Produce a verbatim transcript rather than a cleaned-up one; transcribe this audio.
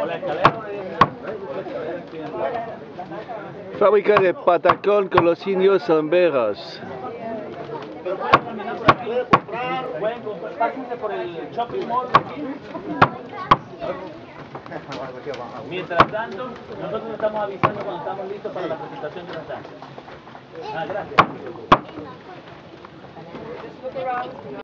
Fábrica de patacón con los indios Emberas. Pero pueden caminar por aquí, pueden comprar, pásense por el shopping mall de aquí. Mientras tanto, nosotros estamos avisando cuando estamos listos para la presentación de la estancia. Ah, gracias.